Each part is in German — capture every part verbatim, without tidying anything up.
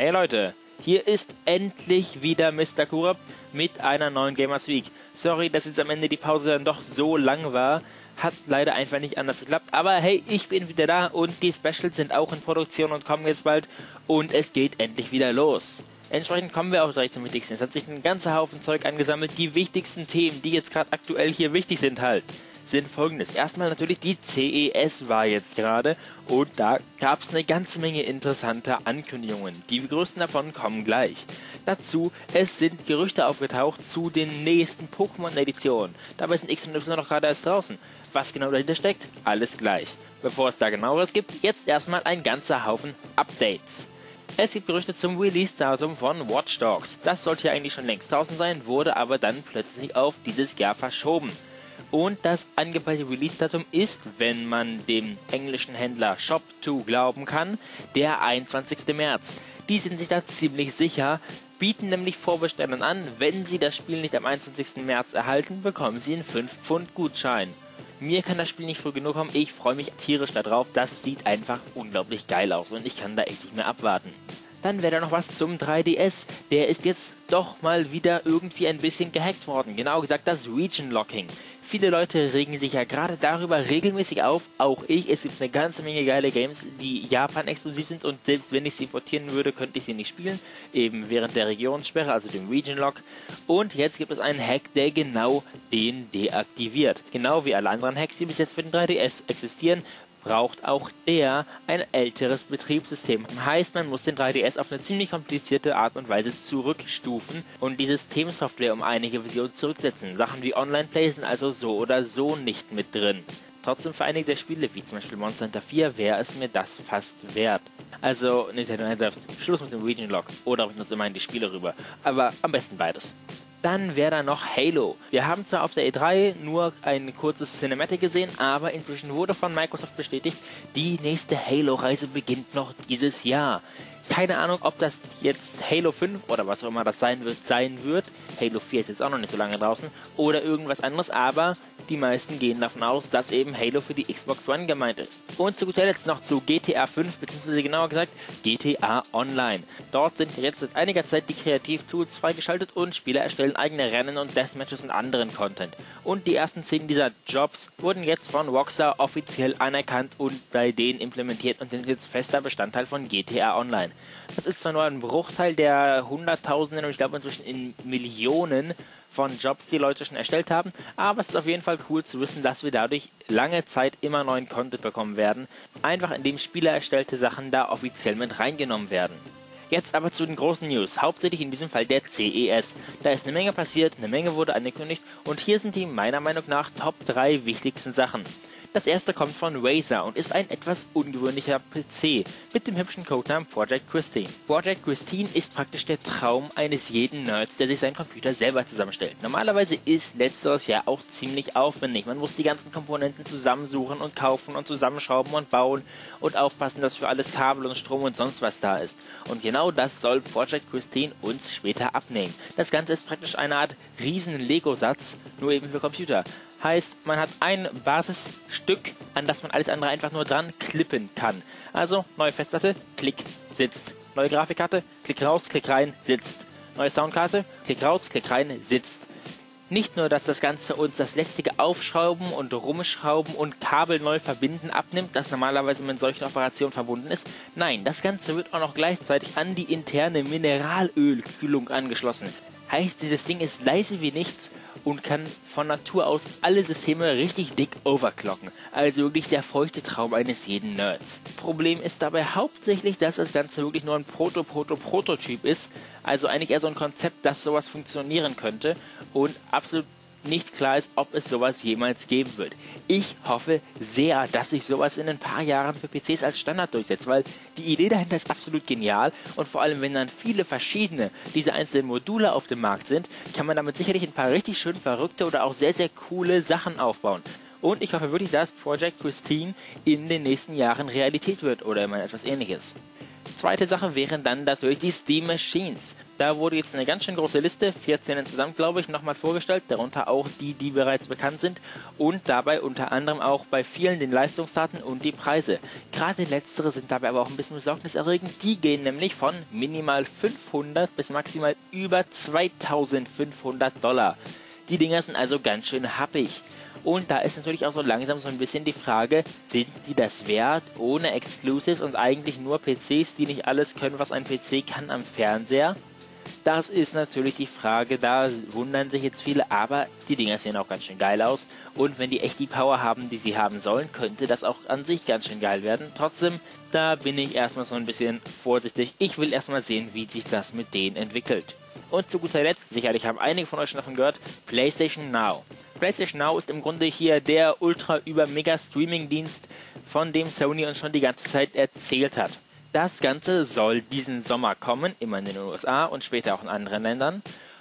Hey Leute, hier ist endlich wieder Mister Kurab mit einer neuen Gamers Week. Sorry, dass jetzt am Ende die Pause dann doch so lang war. Hat leider einfach nicht anders geklappt. Aber hey, ich bin wieder da und die Specials sind auch in Produktion und kommen jetzt bald. Und es geht endlich wieder los. Entsprechend kommen wir auch direkt zum Wichtigsten. Es hat sich ein ganzer Haufen Zeug angesammelt. Die wichtigsten Themen, die jetzt gerade aktuell hier wichtig sind halt, sind folgendes. Erstmal natürlich die C E S war jetzt gerade und da gab es eine ganze Menge interessanter Ankündigungen. Die größten davon kommen gleich. Dazu, es sind Gerüchte aufgetaucht zu den nächsten Pokémon-Editionen. Dabei sind X und Y noch gerade erst draußen. Was genau dahinter steckt, alles gleich. Bevor es da genaueres gibt, jetzt erstmal ein ganzer Haufen Updates. Es gibt Gerüchte zum Release-Datum von Watch Dogs. Das sollte ja eigentlich schon längst draußen sein, wurde aber dann plötzlich auf dieses Jahr verschoben. Und das angepeilte Release-Datum ist, wenn man dem englischen Händler Shop zwei glauben kann, der einundzwanzigste März. Die sind sich da ziemlich sicher, bieten nämlich Vorbestellern an, wenn sie das Spiel nicht am einundzwanzigsten März erhalten, bekommen sie einen fünf Pfund Gutschein. Mir kann das Spiel nicht früh genug kommen, ich freue mich tierisch darauf, das sieht einfach unglaublich geil aus und ich kann da echt nicht mehr abwarten. Dann wäre da noch was zum drei D S, der ist jetzt doch mal wieder irgendwie ein bisschen gehackt worden, genau gesagt das Region Locking. Viele Leute regen sich ja gerade darüber regelmäßig auf, auch ich. Es gibt eine ganze Menge geile Games, die Japan-exklusiv sind und selbst wenn ich sie importieren würde, könnte ich sie nicht spielen, eben während der Regionssperre, also dem Region Lock. Und jetzt gibt es einen Hack, der genau den deaktiviert. Genau wie alle anderen Hacks, die bis jetzt für den drei D S existieren, braucht auch der ein älteres Betriebssystem. Heißt, man muss den drei D S auf eine ziemlich komplizierte Art und Weise zurückstufen und die Systemsoftware um einige Versionen zurücksetzen. Sachen wie Online-Play sind also so oder so nicht mit drin. Trotzdem für einige der Spiele, wie zum Beispiel Monster Hunter vier, wäre es mir das fast wert. Also Nintendo sagt, Schluss mit dem Region Lock oder bringt uns immerhin die Spiele rüber. Aber am besten beides. Dann wäre da noch Halo. Wir haben zwar auf der E drei nur ein kurzes Cinematic gesehen, aber inzwischen wurde von Microsoft bestätigt, die nächste Halo-Reise beginnt noch dieses Jahr. Keine Ahnung, ob das jetzt Halo fünf oder was auch immer das sein wird, sein wird. Halo vier ist jetzt auch noch nicht so lange draußen. Oder irgendwas anderes, aber die meisten gehen davon aus, dass eben Halo für die Xbox One gemeint ist. Und zu guter Letzt noch zu G T A fünf, beziehungsweise genauer gesagt G T A Online. Dort sind jetzt seit einiger Zeit die Kreativtools freigeschaltet und Spieler erstellen eigene Rennen und Deathmatches und anderen Content. Und die ersten zehn dieser Jobs wurden jetzt von Rockstar offiziell anerkannt und bei denen implementiert und sind jetzt fester Bestandteil von G T A Online. Das ist zwar nur ein Bruchteil der Hunderttausenden und ich glaube inzwischen in Millionen von Jobs, die Leute schon erstellt haben, aber es ist auf jeden Fall cool zu wissen, dass wir dadurch lange Zeit immer neuen Content bekommen werden, einfach indem Spieler erstellte Sachen da offiziell mit reingenommen werden. Jetzt aber zu den großen News, hauptsächlich in diesem Fall der C E S. Da ist eine Menge passiert, eine Menge wurde angekündigt und hier sind die meiner Meinung nach Top drei wichtigsten Sachen. Das erste kommt von Razer und ist ein etwas ungewöhnlicher P C mit dem hübschen Codenamen Project Christine. Project Christine ist praktisch der Traum eines jeden Nerds, der sich seinen Computer selber zusammenstellt. Normalerweise ist letzteres ja auch ziemlich aufwendig. Man muss die ganzen Komponenten zusammensuchen und kaufen und zusammenschrauben und bauen und aufpassen, dass für alles Kabel und Strom und sonst was da ist. Und genau das soll Project Christine uns später abnehmen. Das Ganze ist praktisch eine Art riesen Lego-Satz, nur eben für Computer. Heißt, man hat ein Basisstück, an das man alles andere einfach nur dran klippen kann. Also, neue Festplatte, Klick, sitzt. Neue Grafikkarte, Klick raus, Klick rein, sitzt. Neue Soundkarte, Klick raus, Klick rein, sitzt. Nicht nur, dass das Ganze uns das lästige Aufschrauben und Rumschrauben und Kabel neu verbinden abnimmt, das normalerweise mit solchen Operationen verbunden ist. Nein, das Ganze wird auch noch gleichzeitig an die interne Mineralölkühlung angeschlossen. Heißt, dieses Ding ist leise wie nichts und kann von Natur aus alle Systeme richtig dick overclocken. Also wirklich der feuchte Traum eines jeden Nerds. Problem ist dabei hauptsächlich, dass das Ganze wirklich nur ein Proto-Proto-Prototyp ist. Also eigentlich eher so ein Konzept, dass sowas funktionieren könnte und absolut nicht klar ist, ob es sowas jemals geben wird. Ich hoffe sehr, dass sich sowas in ein paar Jahren für P Cs als Standard durchsetzt, weil die Idee dahinter ist absolut genial und vor allem, wenn dann viele verschiedene diese einzelnen Module auf dem Markt sind, kann man damit sicherlich ein paar richtig schön verrückte oder auch sehr, sehr coole Sachen aufbauen. Und ich hoffe wirklich, dass Project Christine in den nächsten Jahren Realität wird oder immer etwas Ähnliches. Zweite Sache wären dann natürlich die Steam Machines. Da wurde jetzt eine ganz schön große Liste, vierzehn insgesamt glaube ich, nochmal vorgestellt, darunter auch die, die bereits bekannt sind und dabei unter anderem auch bei vielen den Leistungsdaten und die Preise. Gerade letztere sind dabei aber auch ein bisschen besorgniserregend, die gehen nämlich von minimal fünfhundert bis maximal über zweitausendfünfhundert Dollar. Die Dinger sind also ganz schön happig. Und da ist natürlich auch so langsam so ein bisschen die Frage, sind die das wert, ohne Exclusives und eigentlich nur P Cs, die nicht alles können, was ein P C kann am Fernseher? Das ist natürlich die Frage, da wundern sich jetzt viele, aber die Dinger sehen auch ganz schön geil aus. Und wenn die echt die Power haben, die sie haben sollen, könnte das auch an sich ganz schön geil werden. Trotzdem, da bin ich erstmal so ein bisschen vorsichtig. Ich will erstmal sehen, wie sich das mit denen entwickelt. Und zu guter Letzt, sicherlich haben einige von euch schon davon gehört, PlayStation Now. PlayStation Now ist im Grunde hier der Ultra-Über-Mega-Streaming-Dienst, von dem Sony uns schon die ganze Zeit erzählt hat. Das Ganze soll diesen Sommer kommen, immer in den U S A und später auch in anderen Ländern,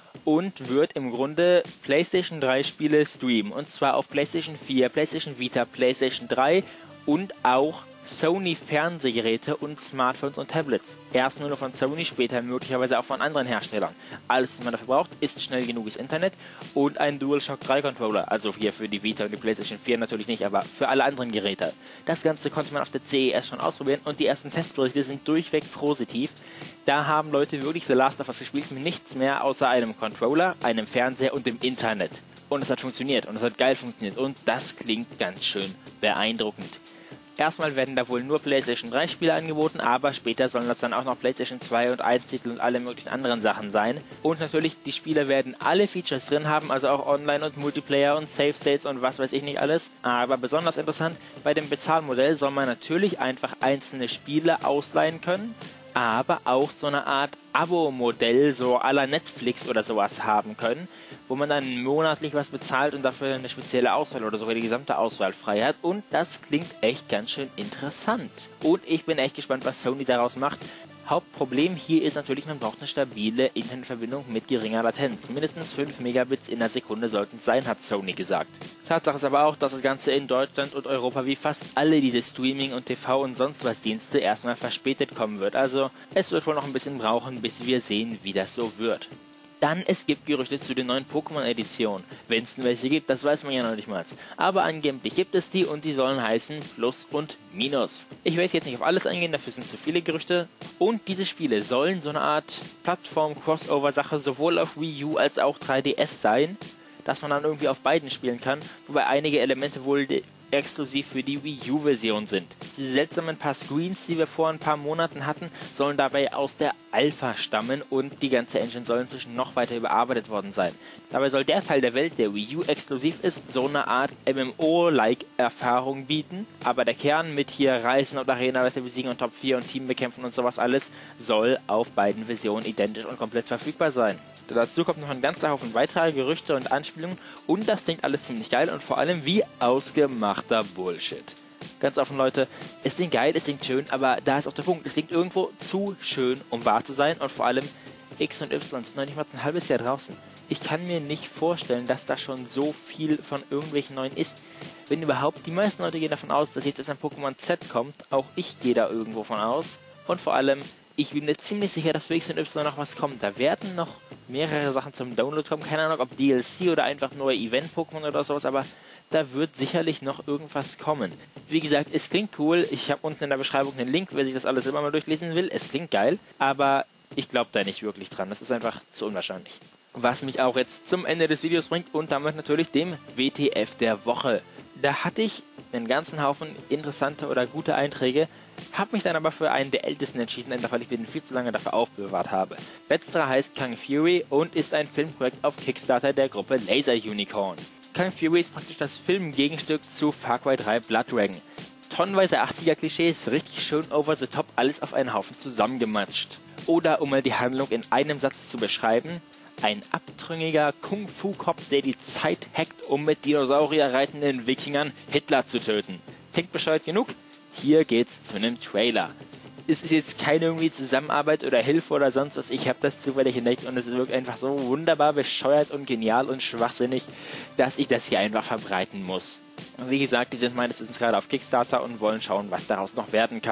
und wird im Grunde PlayStation drei Spiele streamen. Und zwar auf PlayStation vier, PlayStation Vita, PlayStation drei und auch Sony Fernsehgeräte und Smartphones und Tablets. Erst nur noch von Sony, später möglicherweise auch von anderen Herstellern. Alles, was man dafür braucht, ist schnell genuges Internet und ein DualShock drei Controller. Also hier für die Vita und die PlayStation vier natürlich nicht, aber für alle anderen Geräte. Das Ganze konnte man auf der C E S schon ausprobieren und die ersten Testberichte sind durchweg positiv. Da haben Leute wirklich The Last of Us gespielt mit nichts mehr außer einem Controller, einem Fernseher und dem Internet. Und es hat funktioniert und es hat geil funktioniert und das klingt ganz schön beeindruckend. Erstmal werden da wohl nur PlayStation drei Spiele angeboten, aber später sollen das dann auch noch PlayStation zwei und eins Titel und alle möglichen anderen Sachen sein. Und natürlich, die Spiele werden alle Features drin haben, also auch Online und Multiplayer und Save States und was weiß ich nicht alles. Aber besonders interessant, bei dem Bezahlmodell soll man natürlich einfach einzelne Spiele ausleihen können, aber auch so eine Art Abo-Modell, so à la Netflix oder sowas haben können, wo man dann monatlich was bezahlt und dafür eine spezielle Auswahl oder sogar die gesamte Auswahl frei hat. Und das klingt echt ganz schön interessant. Und ich bin echt gespannt, was Sony daraus macht. Hauptproblem hier ist natürlich, man braucht eine stabile Internetverbindung mit geringer Latenz. Mindestens fünf Megabits in der Sekunde sollten es sein, hat Sony gesagt. Tatsache ist aber auch, dass das Ganze in Deutschland und Europa wie fast alle diese Streaming- und T V- und sonst was Dienste erstmal verspätet kommen wird. Also es wird wohl noch ein bisschen brauchen, bis wir sehen, wie das so wird. Dann, es gibt Gerüchte zu den neuen Pokémon-Editionen. Wenn es denn welche gibt, das weiß man ja noch nicht mal. Aber angeblich gibt es die und die sollen heißen Plus und Minus. Ich werde jetzt nicht auf alles eingehen, dafür sind zu viele Gerüchte. Und diese Spiele sollen so eine Art Plattform-Crossover-Sache sowohl auf Wii U als auch drei D S sein, dass man dann irgendwie auf beiden spielen kann, wobei einige Elemente wohl exklusiv für die Wii U-Version sind. Diese seltsamen paar Screens, die wir vor ein paar Monaten hatten, sollen dabei aus der Alpha stammen und die ganze Engine soll inzwischen noch weiter überarbeitet worden sein. Dabei soll der Teil der Welt, der Wii U exklusiv ist, so eine Art M M O-like Erfahrung bieten, aber der Kern mit hier Reisen und Arena-Leute besiegen und Top vier und Team bekämpfen und sowas alles, soll auf beiden Versionen identisch und komplett verfügbar sein. Dazu kommt noch ein ganzer Haufen weiterer Gerüchte und Anspielungen und das klingt alles ziemlich geil und vor allem wie ausgemachter Bullshit. Ganz offen, Leute, es klingt geil, es klingt schön, aber da ist auch der Punkt, es klingt irgendwo zu schön, um wahr zu sein und vor allem X und Y sind noch nicht mal ein halbes Jahr draußen. Ich kann mir nicht vorstellen, dass da schon so viel von irgendwelchen neuen ist. Wenn überhaupt, die meisten Leute gehen davon aus, dass jetzt erst ein Pokémon Z kommt, auch ich gehe da irgendwo von aus und vor allem ich bin mir ziemlich sicher, dass für X und Y noch was kommt. Da werden noch mehrere Sachen zum Download kommen. Keine Ahnung, ob D L C oder einfach neue Event-Pokémon oder sowas, aber da wird sicherlich noch irgendwas kommen. Wie gesagt, es klingt cool. Ich habe unten in der Beschreibung einen Link, wer sich das alles immer mal durchlesen will. Es klingt geil, aber ich glaube da nicht wirklich dran. Das ist einfach zu unwahrscheinlich. Was mich auch jetzt zum Ende des Videos bringt und damit natürlich dem W T F der Woche. Da hatte ich einen ganzen Haufen interessante oder gute Einträge, habe mich dann aber für einen der ältesten entschieden, einfach weil ich mir den viel zu lange dafür aufbewahrt habe. Letzterer heißt Kung Fury und ist ein Filmprojekt auf Kickstarter der Gruppe Laser Unicorn. Kung Fury ist praktisch das Filmgegenstück zu Far Cry drei Blood Dragon. Tonnenweise achtziger-Klischees, richtig schön over the top, alles auf einen Haufen zusammengematscht. Oder um mal die Handlung in einem Satz zu beschreiben: Ein abtrünniger Kung-Fu-Cop, der die Zeit hackt, um mit Dinosaurier reitenden Wikingern Hitler zu töten. Klingt bescheuert genug? Hier geht's zu einem Trailer. Es ist jetzt keine irgendwie Zusammenarbeit oder Hilfe oder sonst was. Ich habe das zufällig entdeckt und es wirkt einfach so wunderbar bescheuert und genial und schwachsinnig, dass ich das hier einfach verbreiten muss. Und wie gesagt, die sind meines Wissens gerade auf Kickstarter und wollen schauen, was daraus noch werden kann.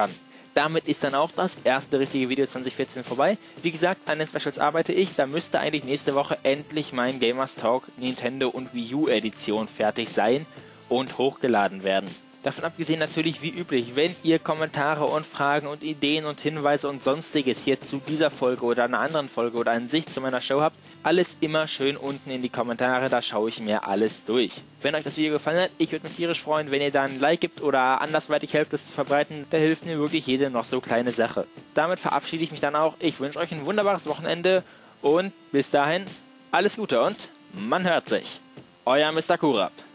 damit ist dann auch das erste richtige Video zwanzig vierzehn vorbei. Wie gesagt, an den Specials arbeite ich, da müsste eigentlich nächste Woche endlich mein Gamers Talk Nintendo und Wii U Edition fertig sein und hochgeladen werden. Davon abgesehen natürlich wie üblich, wenn ihr Kommentare und Fragen und Ideen und Hinweise und sonstiges hier zu dieser Folge oder einer anderen Folge oder an sich zu meiner Show habt, alles immer schön unten in die Kommentare, da schaue ich mir alles durch. Wenn euch das Video gefallen hat, ich würde mich tierisch freuen, wenn ihr da ein Like gibt oder andersweitig helft, es zu verbreiten, da hilft mir wirklich jede noch so kleine Sache. Damit verabschiede ich mich dann auch, ich wünsche euch ein wunderbares Wochenende und bis dahin alles Gute und man hört sich. Euer Mister Kurap.